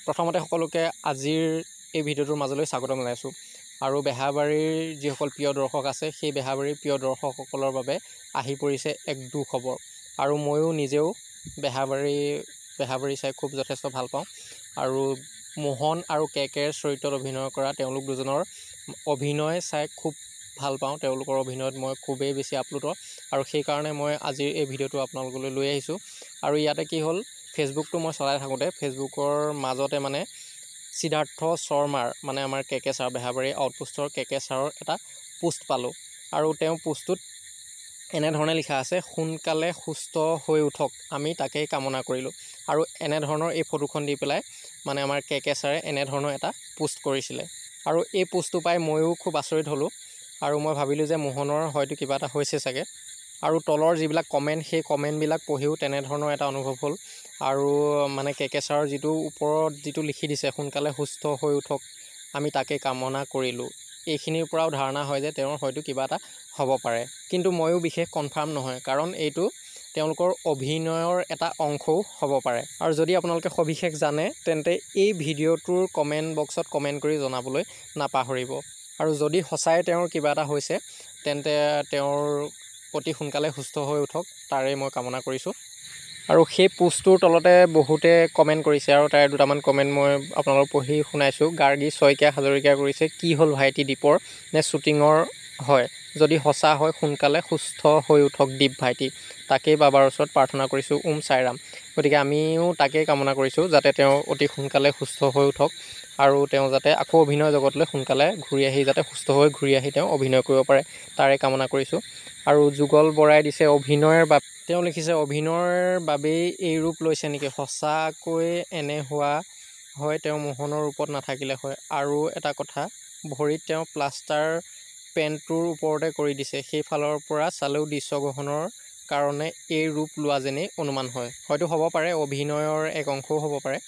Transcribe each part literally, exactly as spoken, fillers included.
প্ৰথমতে সকলোকে আজিৰ এই ভিডিঅ'টোৰ মাজলৈ স্বাগতম জনাইছোঁ আৰু বেহাৰবাৰীৰ যিসকল প্ৰিয় দৰ্শক আছে সেই বেহাৰবাৰীৰ প্ৰিয় দৰ্শকসকলৰ বাবে আহি পৰিছে এক দুখবৰ আৰু ময়ো নিজেও বেহাৰবাৰী বেহাৰবাৰী চাই খুব যথেষ্ট ভাল পাওঁ আৰু মোহন আৰু কেকেৰ চৰিত্ৰত অভিনয় কৰা তেওঁলোক দুজনৰ অভিনয় চাই খুব ভাল পাওঁ। তেওঁলোকৰ অভিনয়ত মই খুবেই বেছি আপ্লুত আৰু সেইকাৰণে মই আজিৰ এই ভিডিঅ'টো আপোনালোকলৈ লৈ আহিছোঁ। আৰু ইয়াতে কি হ'ল, ফেচবুকটো মই চলাই থাকোঁতে ফেচবুকৰ মাজতে মানে siddartha শৰ্মাৰ মানে আমাৰ কেকে ছাৰ বেহাৰবাৰী আউটপোষ্টৰ কেকে ছাৰৰ এটা পোষ্ট পালোঁ আৰু তেওঁ পোষ্টটোত এনেধৰণে লিখা আছে, সোনকালে সুস্থ হৈ উঠক, আমি তাকেই কামনা কৰিলোঁ। আৰু এনেধৰণৰ এই ফটোখন দি পেলাই মানে আমাৰ কেকে ছাৰে এনেধৰণৰ এটা পোষ্ট কৰিছিলে আৰু এই পোষ্টটো পাই ময়ো খুব আচৰিত হ'লোঁ আৰু মই ভাবিলোঁ যে মোহনৰ হয়তো কিবা এটা হৈছে চাগে। আৰু তলৰ যিবিলাক কমেণ্ট সেই কমেণ্টবিলাক পঢ়িও তেনেধৰণৰ এটা অনুভৱ হ'ল আৰু মানে কেকে ছাৰৰ যিটো ওপৰত যিটো লিখি দিছে, সোনকালে সুস্থ হৈ উঠক, আমি তাকে কামনা কৰিলোঁ, এইখিনিৰ পৰাও ধাৰণা হয় যে তেওঁৰ হয়তো কিবা এটা হ'ব পাৰে। কিন্তু ময়ো বিশেষ কনফাৰ্ম নহয়, কাৰণ এইটো তেওঁলোকৰ অভিনয়ৰ এটা অংশও হ'ব পাৰে। আৰু যদি আপোনালোকে সবিশেষ জানে তেন্তে এই ভিডিঅ'টোৰ কমেণ্ট বক্সত কমেণ্ট কৰি জনাবলৈ নাপাহৰিব। আৰু যদি সঁচাই তেওঁৰ কিবা এটা হৈছে তেন্তে তেওঁৰ অতি সোনকালে সুস্থ হৈ উঠক, তাৰে মই কামনা কৰিছোঁ। আৰু সেই পোষ্টটোৰ তলতে বহুতে কমেণ্ট কৰিছে আৰু তাৰে দুটামান কমেণ্ট মই আপোনালোকক পঢ়ি শুনাইছোঁ। গাৰ্গী শইকীয়া হাজৰিকাই কৰিছে, কি হ'ল ভাইটি দীপৰ, নে শ্বুটিঙৰ হয়? যদি সঁচা হয় সোনকালে সুস্থ হৈ উঠক দীপ ভাইটি, তাকেই বাবাৰ ওচৰত প্ৰাৰ্থনা কৰিছোঁ, ওম চাইৰাম। গতিকে আমিও তাকেই কামনা কৰিছোঁ যাতে তেওঁ অতি সোনকালে সুস্থ হৈ উঠক আৰু তেওঁ যাতে আকৌ অভিনয় জগতলৈ সোনকালে ঘূৰি আহি যাতে সুস্থ হৈ ঘূৰি আহি তেওঁ অভিনয় কৰিব পাৰে, তাৰে কামনা কৰিছোঁ। আৰু যুগল বৰাই দিছে, অভিনয়ৰ বাবে তেওঁ লিখিছে, অভিনয়ৰ বাবেই এই ৰূপ লৈছে নেকি? সঁচাকৈ এনে হোৱা হয় তেওঁ মোহনৰ ৰূপত নাথাকিলে হয়। আৰু এটা কথা, ভৰিত তেওঁ প্লাষ্টাৰ পেণ্টটোৰ ওপৰতে কৰি দিছে, সেইফালৰ পৰা চালেও দৃশ্যগ্ৰহণৰ কাৰণে এই ৰূপ লোৱা যেনেই অনুমান হয়। হয়তো হ'ব পাৰে অভিনয়ৰ এক অংশও হ'ব পাৰে,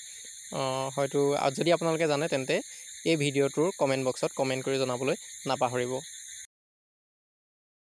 হয়তো যদি আপোনালোকে জানে তেন্তে এই ভিডিঅ'টোৰ কমেণ্ট বক্সত কমেণ্ট কৰি জনাবলৈ নাপাহৰিব।